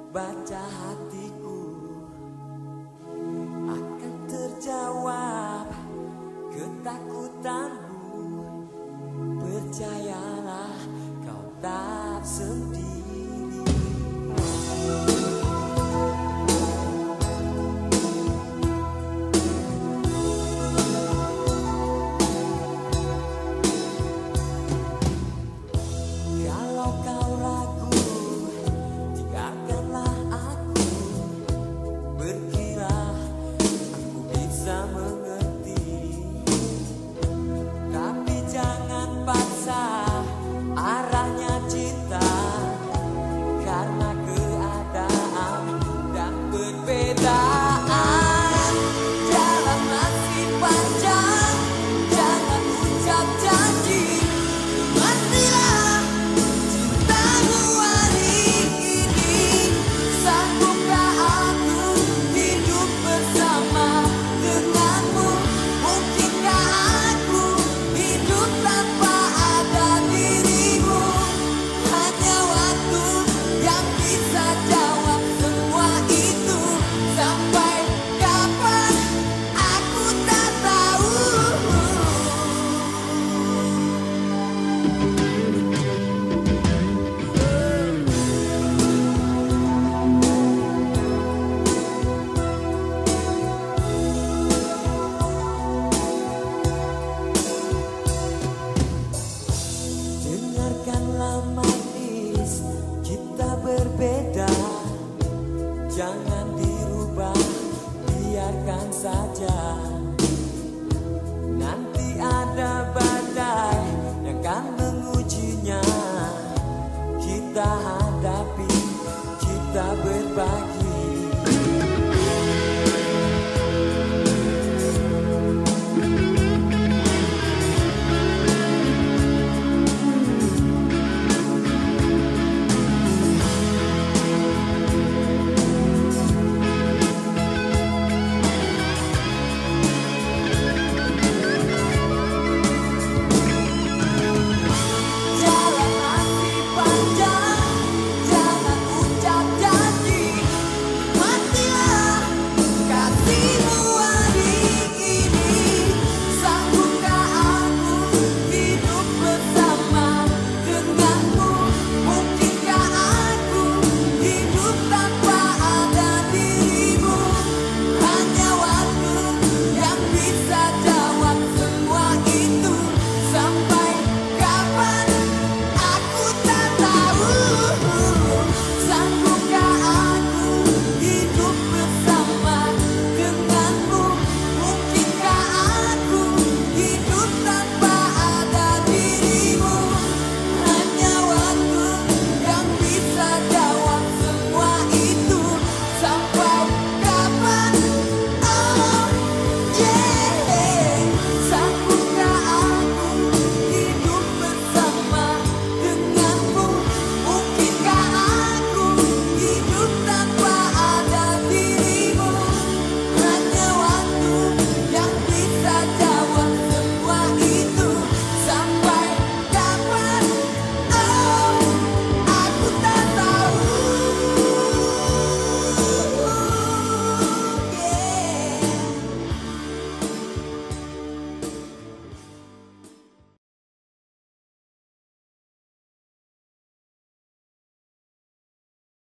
baca hatiku akan terjawab ketakutanmu. Percayalah, kau tak sendiri. Kalau kau ragu, tinggalkanlah aku. Pergilah, aku bisa mengerti. Tapi jangan paksa arahnya cinta, karena keadaan dan perbedaan. Jalan masih panjang, jangan ucap janji. Pastilah cintamu hari ini. Sanggupkah aku hidup bersama denganmu? Mungkinkah aku hidup tanpa ada dirimu? Hanya waktu yang bisa jawab semua itu. Sampai kapan aku tak tahu. Dengarkanlah manis, kita berbeda. Jangan dirubah, biarkan saja. Nanti ada badai yang akan mengujinya. Kita hadapi, kita berbagi.